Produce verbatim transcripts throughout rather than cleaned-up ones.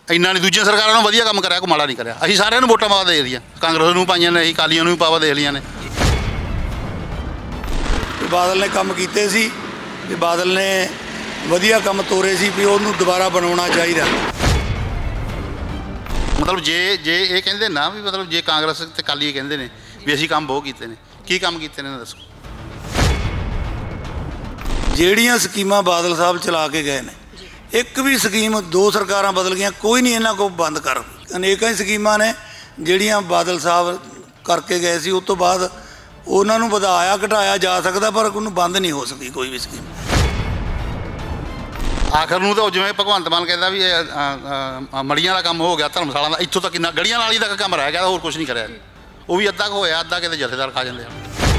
ਇੰਨਾ नहीं दूजिया सरकारों ने वधिया काम कराया, कोई माड़ा नहीं कराया। ਅਸੀਂ ਸਾਰਿਆਂ ਨੂੰ ਵੋਟਾਂ ਪਾ ਦੇ ਲਈਆਂ, ਕਾਂਗਰਸ ਨੂੰ ਪਾਈਆਂ ਨੇ, ਅਸੀਂ ਅਕਾਲੀਆਂ ਨੂੰ ਵੀ ਪਾਵਾ ਦੇ ਲਈਆਂ ਨੇ। ਬਾਦਲ ਨੇ ਕੰਮ ਕੀਤੇ ਸੀ ਤੇ ਬਾਦਲ ਨੇ ਵਧੀਆ ਕੰਮ ਤੋਰੇ ਸੀ ਵੀ ਉਹਨੂੰ ਦੁਬਾਰਾ ਬਣਾਉਣਾ ਚਾਹੀਦਾ। ਮਤਲਬ ਜੇ ਜੇ ਇਹ ਕਹਿੰਦੇ ਨਾ ਵੀ ਮਤਲਬ ਜੇ ਕਾਂਗਰਸ ਤੇ ਅਕਾਲੀ ਕਹਿੰਦੇ ਨੇ ਵੀ ਅਸੀਂ ਕੰਮ ਬਹੁਤ ਕੀਤੇ ਨੇ, ਕੀ ਕੰਮ ਕੀਤੇ ਨੇ ਦੱਸੋ? ਜਿਹੜੀਆਂ ਸਕੀਮਾਂ ਬਾਦਲ ਸਾਹਿਬ ਚਲਾ ਕੇ ਗਏ ਨੇ, ਇੱਕ ਵੀ ਸਕੀਮ ਦੋ ਸਰਕਾਰਾਂ ਬਦਲ ਗਈਆਂ, ਕੋਈ ਨਹੀਂ ਇਹਨਾਂ ਕੋਲ ਬੰਦ ਕਰ। ਅਨੇਕਾਂ ਹੀ ਸਕੀਮਾਂ ਨੇ ਜਿਹੜੀਆਂ ਬਾਦਲ ਸਾਹਿਬ ਕਰਕੇ ਗਏ ਸੀ, ਉਸ ਤੋਂ ਬਾਅਦ ਉਹਨਾਂ ਨੂੰ ਵਧਾਇਆ ਘਟਾਇਆ ਜਾ ਸਕਦਾ, ਪਰ ਉਹਨੂੰ ਬੰਦ ਨਹੀਂ ਹੋ ਸਕੀ ਕੋਈ ਵੀ ਸਕੀਮ। ਆਖਰ ਨੂੰ ਤਾਂ ਜਿਵੇਂ ਭਗਵੰਤ ਮਾਨ ਕਹਿੰਦਾ ਵੀ ਮੜੀਆਂ ਦਾ ਕੰਮ ਹੋ ਗਿਆ, ਧਰਮਸ਼ਾਲਾ ਦਾ, ਇੱਥੋਂ ਤੱਕ ਕਿੰਨਾ ਗਲੀਆਂ ਨਾਲੀ ਦਾ ਕੰਮ ਰਹਿ ਗਿਆ, ਹੋਰ ਕੁਝ ਨਹੀਂ ਕਰਿਆ। ਉਹ ਵੀ ਅੱਧਾ ਕੁ ਹੋਇਆ, ਅੱਧਾ ਕਿਤੇ ਜਥੇਦਾਰ ਖਾ ਜਾਂਦੇ ਆ।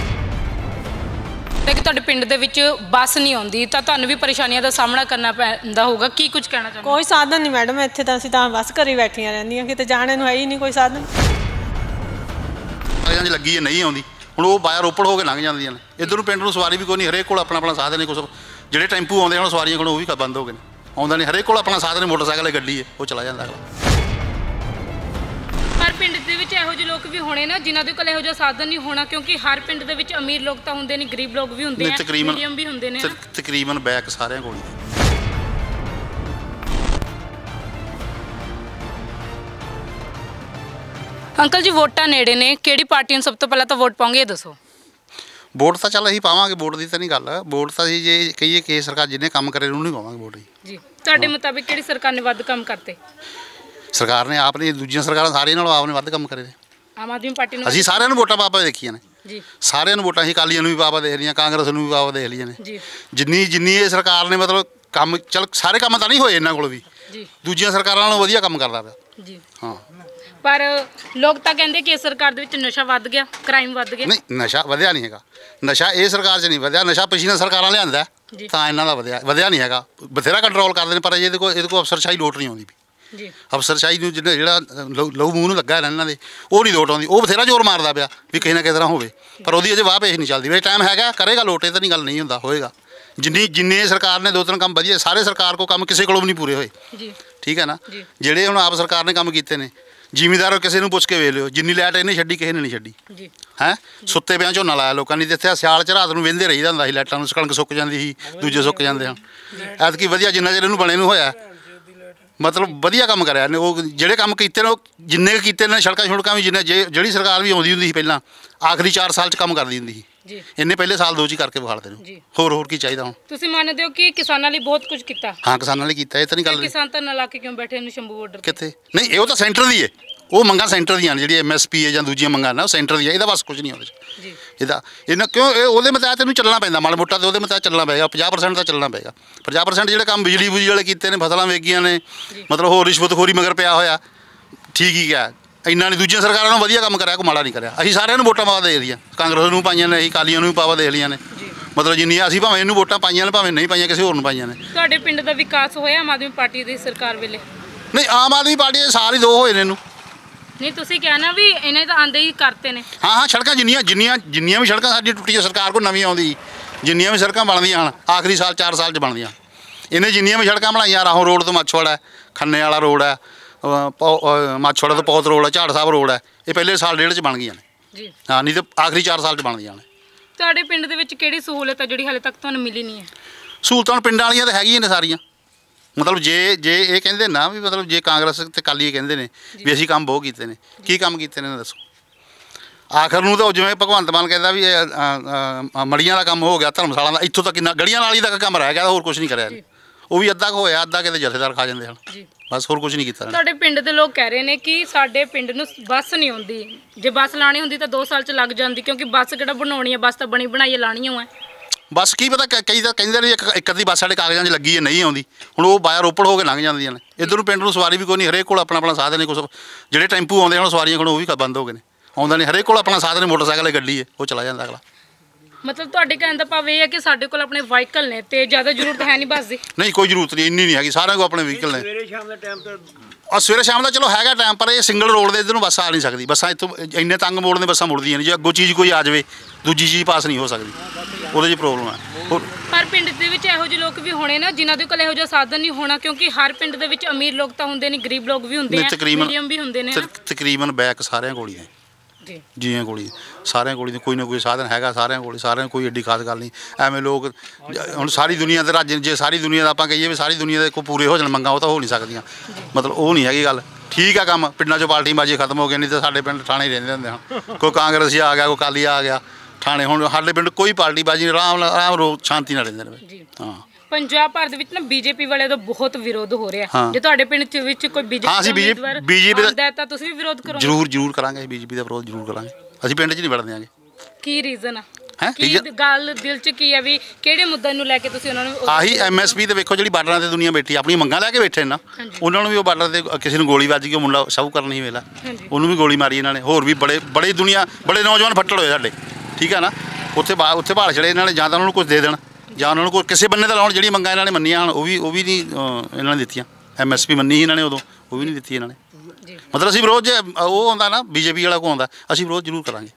ਕਿ ਤੁਹਾਡੇ ਪਿੰਡ ਦੇ ਵਿੱਚ ਬੱਸ ਨਹੀਂ ਆਉਂਦੀ ਤਾਂ ਤੁਹਾਨੂੰ ਵੀ ਪਰੇਸ਼ਾਨੀਆਂ ਦਾ ਸਾਹਮਣਾ ਕਰਨਾ ਪੈਂਦਾ ਹੋਊਗਾ, ਕੀ ਕੁਝ ਕਹਿਣਾ ਚਾਹੁੰਦੇ? ਕੋਈ ਸਾਧਨ ਨਹੀਂ ਮੈਡਮ, ਇੱਥੇ ਤਾਂ ਅਸੀਂ ਤਾਂ ਬਸ ਘਰੇ ਬੈਠੀਆਂ ਰਹਿੰਦੀਆਂ, ਕਿਤੇ ਜਾਣੇ ਨੂੰ ਹੈ ਹੀ ਨਹੀਂ ਕੋਈ ਸਾਧਨ। ਕਾਗਜ਼ਾਂ 'ਚ ਲੱਗੀ ਹੈ ਨਹੀਂ ਆਉਂਦੀ, ਹੁਣ ਉਹ ਬਾਹਰ ਰੋਪੜ ਹੋ ਕੇ ਲੰਘ ਜਾਂਦੀਆਂ ਨੇ। ਇੱਧਰ ਨੂੰ ਪਿੰਡ ਨੂੰ ਸਵਾਰੀ ਵੀ ਕੋਈ ਨਹੀਂ, ਹਰੇਕ ਕੋਲ ਆਪਣਾ ਆਪਣਾ ਸਾਧਨ ਨੇ। ਕੁਛ ਜਿਹੜੇ ਟੈਂਪੂ ਆਉਂਦੇ ਹਨ ਸਵਾਰੀਆਂ ਕੋਲ ਉਹ ਵੀ ਬੰਦ ਹੋ ਗਏ ਨੇ, ਆਉਂਦਾ ਨਹੀਂ। ਹਰੇਕ ਕੋਲ ਆਪਣਾ ਸਾਧਨ, ਮੋਟਰਸਾਈਕਲ ਹੈ, ਗੱਡੀ ਹੈ, ਉਹ ਚਲਾ ਜਾਂਦਾ ਅਗਲਾ। ਹਰ ਪਿੰਡ ਦੇ ਵਿੱਚ ਇਹੋ ਜਿਹੇ ਲੋਕ ਵੀ ਹੋਣੇ ਨਾ ਜਿਨ੍ਹਾਂ ਦੇ ਕੋਲ ਇਹੋ ਜਿਹਾ ਸਾਧਨ ਨਹੀਂ ਹੋਣਾ, ਕਿਉਂਕਿ ਹਰ ਪਿੰਡ ਦੇ ਵਿੱਚ ਅਮੀਰ ਲੋਕ ਤਾਂ ਹੁੰਦੇ ਨਹੀਂ, ਗਰੀਬ ਲੋਕ ਵੀ ਹੁੰਦੇ ਆ, ਮੀਡੀਅਮ ਵੀ ਹੁੰਦੇ ਨੇ। ਤਕਰੀਬਨ ਬੈਕ ਸਾਰਿਆਂ ਕੋਲ ਹੀ। ਅੰਕਲ ਜੀ ਵੋਟਾਂ ਨੇੜੇ ਨੇ, ਕਿਹੜੀ ਪਾਰਟੀ ਨੂੰ ਸਭ ਤੋਂ ਪਹਿਲਾਂ ਤਾਂ ਵੋਟ ਪਾਉਂਗੇ ਇਹ ਦੱਸੋ? ਵੋਟ ਤਾਂ ਚੱਲ ਅਸੀਂ ਪਾਵਾਂਗੇ, ਵੋਟ ਦੀ ਤਾਂ ਨਹੀਂ ਗੱਲ। ਵੋਟ ਤਾਂ ਅਸੀਂ ਜੇ ਕਹੀਏ ਕਿ ਸਰਕਾਰ ਜਿਹਨੇ ਕੰਮ ਕਰੇ ਉਹਨੂੰ ਨਹੀਂ ਪਾਵਾਂਗੇ ਵੋਟ ਜੀ। ਤੁਹਾਡੇ ਮੁਤਾਬਿਕ ਕਿਹੜੀ ਸਰਕਾਰ ਨੇ ਵੱਧ ਕੰਮ ਕਰਤੇ? ਸਰਕਾਰ ਨੇ ਆਪ ਨੇ, ਦੂਜੀਆਂ ਸਰਕਾਰਾਂ ਸਾਰੀਆਂ ਨਾਲੋਂ ਆਪ ਨੇ ਵੱਧ ਕੰਮ ਕਰੇ ਨੇ। ਆਮ ਆਦਮੀ ਪਾਰਟੀ ਨੂੰ ਅਸੀਂ ਸਾਰਿਆਂ ਨੂੰ ਵੋਟਾਂ ਪਾ ਪਾ ਦੇਖੀਆਂ ਨੇ ਜੀ, ਸਾਰਿਆਂ ਨੂੰ ਵੋਟਾਂ ਅਸੀਂ ਅਕਾਲੀਆਂ ਨੂੰ ਵੀ ਪਾ ਪਾ ਦੇਖ ਲਈਆਂ, ਕਾਂਗਰਸ ਨੂੰ ਵੀ ਪਾ ਪਾ ਦੇਖ ਲਈਆਂ ਨੇ ਜੀ। ਜਿੰਨੀ ਜਿੰਨੀ ਇਹ ਸਰਕਾਰ ਨੇ ਮਤਲਬ ਕੰਮ, ਚੱਲ ਸਾਰੇ ਕੰਮ ਤਾਂ ਨਹੀਂ ਹੋਏ ਇਹਨਾਂ ਕੋਲ ਵੀ, ਜੀ ਦੂਜੀਆਂ ਸਰਕਾਰਾਂ ਨਾਲੋਂ ਵਧੀਆ ਕੰਮ ਕਰਦਾ ਪਿਆ ਜੀ। ਹਾਂ, ਪਰ ਲੋਕ ਤਾਂ ਕਹਿੰਦੇ ਕਿ ਇਸ ਸਰਕਾਰ ਦੇ ਵਿੱਚ ਨਸ਼ਾ ਵੱਧ ਗਿਆ, ਕ੍ਰਾਈਮ ਵੱਧ ਗਿਆ। ਨਹੀਂ, ਨਸ਼ਾ ਵਧਿਆ ਨਹੀਂ ਹੈਗਾ। ਨਸ਼ਾ ਇਹ ਸਰਕਾਰ 'ਚ ਨਹੀਂ ਵਧਿਆ, ਨਸ਼ਾ ਪਿਛਲੀਆਂ ਸਰਕਾਰਾਂ ਲਿਆਂਦਾ ਤਾਂ ਇਹਨਾਂ ਦਾ ਵਧਿਆ ਵਧਿਆ ਨਹੀਂ ਹੈਗਾ। ਬਥੇਰਾ ਕੰਟਰੋਲ ਕਰਦੇ ਨੇ, ਪਰ ਇਹਦੇ ਕੋਲ ਇਹਦੇ ਕੋਲ ਅਫਸਰਸ਼ਾਹੀ ਲੋਟ ਨਹੀਂ ਆਉਂਦੀ ਜੀ। ਅਫਸਰਸ਼ਾਹੀ ਨੂੰ ਜਿਹੜਾ ਜਿਹੜਾ ਲਹੂ ਮੂੰਹ ਨੂੰ ਲੱਗਾ ਇਹਨਾਂ ਦੇ, ਉਹ ਨਹੀਂ ਲੋਟ ਆਉਂਦੀ। ਉਹ ਬਥੇਰਾ ਜ਼ੋਰ ਮਾਰਦਾ ਪਿਆ ਵੀ ਕਿਸੇ ਨਾ ਕਿਸੇ ਤਰ੍ਹਾਂ ਹੋਵੇ, ਪਰ ਉਹਦੀ ਅਜੇ ਵਾਹ ਪੇਸ਼ ਨਹੀਂ ਚੱਲਦੀ। ਵੀ ਟਾਈਮ ਹੈਗਾ, ਕਰੇਗਾ ਲੋਟ, ਇਹ ਤਾਂ ਨਹੀਂ ਗੱਲ ਨਹੀਂ ਹੁੰਦਾ, ਹੋਏਗਾ। ਜਿੰਨੀ ਜਿੰਨੇ ਸਰਕਾਰ ਨੇ ਦੋ ਤਿੰਨ ਕੰਮ ਵਧੀਆ, ਸਾਰੇ ਸਰਕਾਰ ਕੋਲ ਕੰਮ ਕਿਸੇ ਕੋਲੋਂ ਵੀ ਨਹੀਂ ਪੂਰੇ ਹੋਏ ਜੀ, ਠੀਕ ਹੈ ਨਾ। ਜਿਹੜੇ ਹੁਣ ਆਪ ਸਰਕਾਰ ਨੇ ਕੰਮ ਕੀਤੇ ਨੇ, ਜ਼ਿਮੀਂਦਾਰ ਕਿਸੇ ਨੂੰ ਪੁੱਛ ਕੇ ਵੇਖ ਲਿਓ, ਜਿੰਨੀ ਲਾਈਟ ਇਹਨੇ ਛੱਡੀ ਕਿਸੇ ਨੇ ਨਹੀਂ ਛੱਡੀ ਜੀ। ਹੈਂ, ਸੁੱਤੇ ਪਿਆਂ ਝੋਨਾ ਲਾਇਆ ਲੋਕਾਂ ਨੇ, ਜਿੱਥੇ ਸਿਆਲ 'ਚ ਰਾਤ ਨੂੰ ਵਹਿੰਦੇ ਰਹੀਦਾ ਹੁੰਦਾ ਸੀ, ਲਾਈਟਾਂ ਨੂੰ ਕਣਕ ਸੁੱਕ ਜਾਂਦੀ ਸੀ, ਦੂਜੇ ਸੁੱਕ ਜਾਂਦੇ ਹਨ। ਐਤਕੀ ਵਧੀਆ ਜਿੰਨਾ ਚਿਰ ਇਹਨੂੰ ਬਣੇ ਨੂੰ ਹੋਇਆ, ਮਤਲਬ ਵਧੀਆ ਕੰਮ ਕਰਿਆ ਨੇ। ਉਹ ਜਿਹੜੇ ਕੰਮ ਕੀਤੇ ਨੇ, ਉਹ ਜਿੰਨੇ ਕੀਤੇ ਨੇ, ਸੜਕਾਂ ਛੁੜਕਾਂ ਵੀ ਜਿੰਨੇ, ਜੇ ਜਿਹੜੀ ਸਰਕਾਰ ਵੀ ਆਉਂਦੀ ਹੁੰਦੀ ਸੀ ਪਹਿਲਾਂ, ਆਖਰੀ ਚਾਰ ਸਾਲ 'ਚ ਕੰਮ ਕਰਦੀ ਹੁੰਦੀ ਸੀ ਜੀ, ਇਹਨੇ ਪਹਿਲੇ ਸਾਲ ਦੋ 'ਚ ਹੀ ਕਰਕੇ ਵਿਖਾਲਦੇ ਨੇ। ਹੋਰ ਹੋਰ ਕੀ ਚਾਹੀਦਾ ਹੁਣ? ਤੁਸੀਂ ਮੰਨਦੇ ਹੋ ਕਿ ਕਿਸਾਨਾਂ ਲਈ ਬਹੁਤ ਕੁਝ ਕੀਤਾ? ਹਾਂ, ਕਿਸਾਨਾਂ ਲਈ ਕੀਤਾ, ਇਹ ਤਾਂ ਨਹੀਂ ਗੱਲ। ਕਿਸਾਨ ਤਾਂ ਨਾ ਲਾ ਕੇ ਕਿਉਂ ਬੈਠੇ ਨੇ ਸ਼ੰਭੂ ਬਾਰਡਰ ਕਿੱਥੇ? ਨਹੀਂ, ਇਹ ਉਹ ਤਾਂ ਸੈਂਟਰ ਦੀ ਹੈ, ਉਹ ਮੰਗਾਂ ਸੈਂਟਰ ਦੀਆਂ ਨੇ, ਜਿਹੜੀ ਐਮ ਐਸ ਪੀ ਹੈ ਜਾਂ ਦੂਜੀਆਂ ਮੰਗਾਂ ਨੇ, ਉਹ ਸੈਂਟਰ ਦੀਆਂ। ਇਹਦਾ ਬਸ ਕੁਝ ਨਹੀਂ ਉਹਦੇ 'ਚ ਜੀ। ਇਹਦਾ ਇਹਨਾਂ ਕਿਉਂ ਇਹ ਉਹਦੇ ਮੁਤਾਬਕ ਇਹਨੂੰ ਚੱਲਣਾ ਪੈਂਦਾ, ਮਾੜਾ ਮੋਟਾ ਤੇ ਉਹਦੇ ਮੁਤਾਬਕ ਚੱਲਣਾ ਪਏਗਾ। ਪੰਜਾਹ ਪਰਸੈਂਟ ਤਾਂ ਚੱਲਣਾ ਪਏਗਾ। ਪੰਜਾਹ ਪਰਸੈਂਟ ਜਿਹੜੇ ਕੰਮ ਬਿਜਲੀ ਬੁਜਲੀ ਵਾਲੇ ਕੀਤੇ ਨੇ, ਫਸਲਾਂ ਵੇਗੀਆਂ ਨੇ, ਮਤਲਬ ਹੋਰ ਰਿਸ਼ਵਤਖੋਰੀ ਮਗਰ ਪਿਆ ਹੋਇਆ, ਠੀਕ ਹੀ ਗਿਆ। ਇੰਨਾ ਨਹੀਂ ਦੂਜੀਆਂ ਸਰਕਾਰਾਂ ਨਾਲੋਂ ਵਧੀਆ ਕੰਮ ਕਰਿਆ, ਕੋਈ ਮਾੜਾ ਨਹੀਂ ਕਰਿਆ। ਅਸੀਂ ਸਾਰਿਆਂ ਨੂੰ ਵੋਟਾਂ ਪਾ ਦੇ ਲਈਆਂ, ਕਾਂਗਰਸ ਨੂੰ ਪਾਈਆਂ ਨੇ, ਅਸੀਂ ਅਕਾਲੀਆਂ ਨੂੰ ਵੀ ਪਾਵਾ ਦੇ ਲਈਆਂ ਨੇ। ਮਤਲਬ ਜਿੰਨੀਆਂ ਅਸੀਂ ਭਾਵੇਂ ਇਹਨੂੰ ਵੋਟਾਂ ਪਾਈਆਂ ਨੇ, ਭਾਵੇਂ ਨਹੀਂ ਪਾਈਆਂ, ਕਿਸੇ ਹੋਰ ਨੂੰ ਪਾਈਆਂ ਨੇ। ਤੁਹਾਡੇ ਪਿੰਡ ਦਾ ਵਿਕਾਸ ਹੋਇਆ ਆਮ ਆਦਮੀ ਪਾਰਟੀ ਦੀ ਸਰਕਾਰ ਵੇਲੇ? ਨਹੀਂ, ਆਮ ਆਦਮੀ ਪਾਰਟੀ ਦੇ ਸਾਲ ਹੀ ਦੋ ਹੋਏ ਨੇ ਇਹਨੂੰ। ਨਹੀਂ, ਤੁਸੀਂ ਕਿਹਾ ਨਾ ਵੀ ਇਹਨੇ ਤਾਂ ਆਂਦੇ ਹੀ ਕਰਤੇ ਨੇ। ਹਾਂ ਹਾਂ, ਸੜਕਾਂ ਜਿੰਨੀਆਂ ਜਿੰਨੀਆਂ ਜਿੰਨੀਆਂ ਵੀ ਸੜਕਾਂ ਸਾਡੀ ਟੁੱਟੀਆਂ, ਸਰਕਾਰ ਕੋਲ ਨਵੀਂ ਆਉਂਦੀ, ਜਿੰਨੀਆਂ ਵੀ ਸੜਕਾਂ ਬਣਦੀਆਂ ਹਨ ਆਖਰੀ ਸਾਲ ਚਾਰ ਸਾਲ 'ਚ ਬਣਦੀਆਂ। ਇਹਨੇ ਜਿੰਨੀਆਂ ਵੀ ਸੜਕਾਂ ਬਣਾਈਆਂ, ਰਾਹੋਂ ਰੋਡ ਤੋਂ ਮੱਛਵਾੜਾ, ਖੰਨੇ ਵਾਲਾ ਰੋਡ ਹੈ, ਮੱਛਵਾੜਾ ਤੋਂ ਪੌਤ ਰੋਡ ਹੈ, ਝਾੜ ਸਾਹਿਬ ਰੋਡ ਹੈ, ਇਹ ਪਹਿਲੇ ਸਾਲ ਡੇਢ 'ਚ ਬਣ ਗਈਆਂ ਨੇ ਜੀ। ਹਾਂ, ਨਹੀਂ ਤਾਂ ਆਖਰੀ ਚਾਰ ਸਾਲ 'ਚ ਬਣਦੀਆਂ ਨੇ। ਤੁਹਾਡੇ ਪਿੰਡ ਦੇ ਵਿੱਚ ਕਿਹੜੀ ਸਹੂਲਤ ਹੈ ਜਿਹੜੀ ਹਾਲੇ ਤੱਕ ਤੁਹਾਨੂੰ ਮਿਲੀ ਨਹੀਂ ਹੈ? ਸਹੂਲਤਾਂ ਪਿੰਡਾਂ ਵਾਲੀਆਂ ਤਾਂ ਹੈਗੀਆਂ ਨੇ ਸਾਰੀਆਂ। ਮਤਲਬ ਜੇ ਜੇ ਇਹ ਕਹਿੰਦੇ ਨਾ ਵੀ ਮਤਲਬ ਜੇ ਕਾਂਗਰਸ ਤੇ ਅਕਾਲੀ ਕਹਿੰਦੇ ਨੇ ਵੀ ਅਸੀਂ ਕੰਮ ਬਹੁਤ ਕੀਤੇ ਨੇ, ਕੀ ਕੰਮ ਕੀਤੇ ਨੇ ਦੱਸੋ? ਆਖਰ ਨੂੰ ਤਾਂ ਜਿਵੇਂ ਭਗਵੰਤ ਮਾਨ ਕਹਿੰਦਾ ਵੀ ਮੜੀਆਂ ਦਾ ਕੰਮ ਹੋ ਗਿਆ, ਧਰਮਸ਼ਾਲਾ ਦਾ, ਇੱਥੋਂ ਤੱਕ ਕਿੰਨਾ ਗਲੀਆਂ ਨਾਲੀ ਦਾ ਕੰਮ ਰਹਿ ਗਿਆ, ਹੋਰ ਕੁਝ ਨਹੀਂ ਕਰਿਆ। ਉਹ ਵੀ ਅੱਧਾ ਕੁ ਹੋਇਆ, ਅੱਧਾ ਕਿਤੇ ਜਥੇਦਾਰ ਖਾ ਜਾਂਦੇ ਹਨ, ਬਸ ਹੋਰ ਕੁਝ ਨਹੀਂ ਕੀਤਾ। ਤੁਹਾਡੇ ਪਿੰਡ ਦੇ ਲੋਕ ਕਹਿ ਰਹੇ ਨੇ ਕਿ ਸਾਡੇ ਪਿੰਡ ਨੂੰ ਬੱਸ ਨਹੀਂ ਆਉਂਦੀ, ਜੇ ਬੱਸ ਲਾਣੀ ਹੁੰਦੀ ਤਾਂ ਦੋ ਸਾਲ 'ਚ ਲੱਗ ਜਾਂਦੀ, ਕਿਉਂਕਿ ਬੱਸ ਕਿਹੜਾ ਬਣਾਉਣੀ ਹੈ, ਬੱਸ ਤਾਂ ਬਣੀ ਬਣਾਈ ਲਾਣੀ ਹੋਏ। ਬਸ ਕੀ ਪਤਾ, ਕਈ ਤਾਂ ਕਹਿੰਦੇ ਨੇ ਇੱਕ ਇੱਕ ਅੱਧੀ ਬੱਸ ਸਾਡੇ ਕਾਗਜ਼ਾਂ 'ਚ ਲੱਗੀ ਹੈ, ਨਹੀਂ ਆਉਂਦੀ। ਹੁਣ ਉਹ ਬਾਹਰ ਰੋਪੜ ਹੋ ਕੇ ਲੰਘ ਜਾਂਦੀਆਂ ਨੇ। ਇੱਧਰ ਨੂੰ ਪਿੰਡ ਨੂੰ ਸਵਾਰੀ ਵੀ ਕੋਈ ਨਹੀਂ, ਹਰੇਕ ਕੋਲ ਆਪਣਾ ਆਪਣਾ ਸਾਧਨ ਨੇ। ਕੁਛ ਜਿਹੜੇ ਟੈਂਪੂ ਆਉਂਦੇ ਹਨ ਸਵਾਰੀਆਂ ਕੋਲ ਉਹ ਵੀ ਬੰਦ ਹੋ ਗਏ ਨੇ, ਆਉਂਦਾ ਨਹੀਂ। ਹਰੇਕ ਕੋਲ ਆਪਣਾ ਸਾਧਨ, ਮੋਟਰਸਾਈਕਲ ਹੈ, ਗੱਡੀ ਹੈ, ਉਹ ਚਲਾ ਜਾਂਦਾ ਅਗਲਾ। ਮਤਲਬ ਤੁਹਾਡੇ ਕਹਿਣ ਦਾ ਭਾਵ ਇਹ ਹੈ ਕਿ ਸਾਡੇ ਕੋਲ ਆਪਣੇ ਵਾਹੀਕਲ ਨੇ ਤੇ ਜ਼ਿਆਦਾ ਜ਼ਰੂਰਤ ਹੈ ਨਹੀਂ ਬੱਸ ਦੀ? ਨਹੀਂ, ਕੋਈ ਜ਼ਰੂਰਤ ਨਹੀਂ, ਇੰਨੀ ਨਹੀਂ ਹੈਗੀ। ਸਾਰਿਆਂ ਕੋਲ ਆਪਣੇ ਵਹੀਕਲ ਨੇ। ਸਵੇਰੇ ਸ਼ਾਮ ਦਾ ਟਾਈਮ ਤਾਂ ਆ ਸਵੇਰੇ ਸ਼ਾਮ ਦਾ ਚਲੋ ਹੈਗਾ ਟਾਈਮ, ਪਰ ਇਹ ਸਿੰਗਲ ਰੋਡ ਦੇ ਇੱਧਰ ਨੂੰ ਬੱਸ ਆ ਨਹੀਂ ਸਕਦੀ। ਬੱਸਾਂ ਇੱਥੋਂ ਇੰਨੇ ਤੰਗ ਮੋੜ ਨੇ, ਬੱਸਾਂ ਮੁੜਦੀਆਂ ਨਹੀਂ। ਜੇ ਅੱਗੋਂ ਚੀਜ਼ ਕੋਈ ਆ ਜਾਵੇ, ਦੂਜੀ ਚੀਜ਼ ਪਾਸ ਨਹੀਂ ਹੋ ਸਕਦੀ, ਉਹਦੇ 'ਚ ਪ੍ਰੋਬਲਮ ਹੈ। ਪਰ ਪਿੰਡ ਦੇ ਵਿੱਚ ਇਹੋ ਜਿਹੇ ਲੋਕ ਵੀ ਹੋਣੇ ਨਾ ਜਿਨ੍ਹਾਂ ਦੇ ਕੋਲ ਇਹੋ ਜਿਹਾ ਸਾਧਨ ਨਹੀਂ ਹੋਣਾ, ਕਿਉਂਕਿ ਹਰ ਪਿੰਡ ਦੇ ਵਿੱਚ ਅਮੀਰ ਲੋਕ ਤਾਂ ਹੁੰਦੇ ਨਹੀਂ, ਗਰੀਬ ਲੋਕ ਵੀ ਹੁੰਦੇ ਨਹੀਂ, ਆ, ਤਕਰੀਬਨ- ਮੀਡੀਅਮ ਵੀ ਹੁੰਦੇ ਨੇ। ਤਕ- ਤਕਰੀਬਨ ਬੈਕ ਸਾਰਿਆਂ ਕੋਲ ਹੀ ਨੇ ਜੀ ਜੀਆਂ ਕੋਲ ਹੀ, ਸਾਰਿਆਂ ਕੋਲ ਹੀ ਕੋਈ ਨਾ ਕੋਈ ਸਾਧਨ ਹੈਗਾ ਸਾਰਿਆਂ ਕੋਲ ਹੀ, ਸਾਰਿਆਂ ਕੋਈ ਐਡੀ ਖਾਸ ਗੱਲ ਨਹੀਂ। ਐਵੇਂ ਲੋਕ ਹੁਣ ਸਾਰੀ ਦੁਨੀਆ ਦੇ ਰਾਜ, ਜੇ ਸਾਰੀ ਦੁਨੀਆ ਦਾ ਆਪਾਂ ਕਹੀਏ ਵੀ ਸਾਰੀ ਦੁਨੀਆ ਦੇ ਕੋਈ ਪੂਰੇ ਹੋ ਜਾਣ ਮੰਗਾਂ, ਉਹ ਤਾਂ ਹੋ ਨਹੀਂ ਸਕਦੀਆਂ। ਮਤਲਬ ਉਹ ਨਹੀਂ ਹੈਗੀ ਗੱਲ। ਠੀਕ ਆ ਕੰਮ ਪਿੰਡਾਂ 'ਚੋਂ ਪਾਰਟੀ ਬਾਜੀ ਖਤਮ ਹੋ ਗਈ, ਨਹੀਂ ਤਾਂ ਸਾਡੇ ਪਿੰਡ ਥਾਣੇ ਹੀ ਰਹਿੰਦੇ ਹੁੰਦੇ ਹਨ। ਕੋਈ ਕਾਂਗਰਸੀ ਆ ਗਿਆ, ਕੋਈ ਅਕਾਲੀ ਆ ਗਿਆ ਥਾਣੇ। ਹੁਣ ਸਾਡੇ ਪਿੰਡ ਕੋਈ ਪਾਰਟੀ ਬਾਜੀ ਨਹੀਂ, ਆਰਾਮ ਨਾਲ ਆਰਾਮ ਰੋ ਸ਼ਾਂਤੀ ਨਾਲ ਰਹਿੰਦੇ ਨੇ। ਜੀ ਹਾਂ ਪੰਜਾਬ ਭਰ ਦੇ ਵਿੱਚ ਨਾ ਬੀਜੇਪੀ ਵਾਲਿਆਂ ਦਾ ਬਹੁਤ ਵਿਰੋਧ ਹੋ ਰਿਹਾ। ਹਾਂ। ਜੇ ਤੁਹਾਡੇ ਪਿੰਡ ਚ ਵਿੱਚ ਕੋਈ ਹਾਂ, ਬੀਜੇਪੀ ਅਸੀਂ ਦਾ ਬੀਜੇ- ਉਮੀਦਵਾਰ ਬੀਜੇਪੀ ਦਾ- ਆਉਂਦਾ ਹੈ ਤਾਂ ਤੁਸੀਂ ਵੀ ਵਿਰੋਧ ਕਰੋਗੇ? ਜ਼ਰੂਰ ਜ਼ਰੂਰ ਕਰਾਂਗੇ, ਬੀਜੇਪੀ ਦਾ ਵਿਰੋਧ ਜ਼ਰੂਰ ਕਰਾਂਗੇ। ਅਸੀਂ ਪਿੰਡ 'ਚ ਨਹੀਂ ਵੜਨ ਦਿਆਂਗੇ। ਕੀ ਰੀਜ਼ਨ ਆ? ਹੈਂ? ਕੀ reason- ਗੱਲ ਦਿਲ ਚ ਕੀ ਆ ਵੀ ਕਿਹੜੇ ਮੁੱਦੇ ਨੂੰ ਲੈ ਕੇ ਤੁਸੀਂ ਉਹਨਾਂ ਨੂੰ ਆਹੀ ਐਮਐਸਪੀ ਤੇ ਵੇਖੋ ਜਿਹੜੀ ਬਾਰਡਰਾਂ ਤੇ ਦੁਨੀਆ ਬੈਠੀ ਆਪਣੀ ਮੰਗਾਂ ਲੈ ਕੇ ਬੈਠੇ ਨਾ, ਉਹਨਾਂ ਨੂੰ ਵੀ ਉਹ ਬਾਰਡਰ ਤੇ ਕਿਸੇ ਨੂੰ ਗੋਲੀ ਵੱਜ ਗਈ, ਉਹ ਮੁੰਡਾ ਸਭ ਕਰਨ ਹੀ ਵੇਲਾ, ਉਹਨੂੰ ਵੀ ਗੋਲੀ ਮਾਰੀ ਇਹਨਾਂ ਨੇ। ਹੋਰ ਵੀ ਬੜੇ ਬੜੇ ਦੁਨੀਆ ਬੜੇ ਨੌਜਵਾਨ ਫੱਟੜ ਹੋਏ ਸਾਡੇ, ਠੀਕ ਆ ਨਾ। ਉੱਥੇ ਬਾ ਉੱਥੇ ਭਾਲ ਛੜੇ ਇਹਨਾਂ ਨੇ, ਜਾਂ ਤਾਂ ਉਹਨਾਂ ਨੂੰ ਕੁਝ ਦੇ ਦੇਣ ਜਾਂ ਉਹਨਾਂ ਨੂੰ ਕੋਈ ਕਿਸੇ ਬੰਨੇ ਦਾ ਲਾਉਣ। ਜਿਹੜੀ ਮੰਗਾਂ ਇਹਨਾਂ ਨੇ ਮੰਨੀਆਂ ਹਨ ਉਹ ਵੀ ਉਹ ਵੀ ਨਹੀਂ ਅਹ, ਇਹਨਾਂ ਨੇ ਦਿੱਤੀਆਂ। ਐਮਐਸਪੀ ਮੰਨੀ ਸੀ ਇਹਨਾਂ ਨੇ ਉਦੋਂ, ਉਹ ਵੀ ਨਹੀਂ ਦਿੱਤੀ ਇਹਨਾਂ ਨੇ। ਮਤਲਬ ਅਸੀਂ ਵਿਰੋਧ ਜੇ ਉਹ ਆਉਂਦਾ ਨਾ ਬੀਜੇਪੀ ਵਾਲਾ ਕੋ ਆਉਂਦਾ, ਅਸੀਂ ਵਿਰੋਧ ਜ਼ਰੂਰ ਕਰਾਂਗੇ।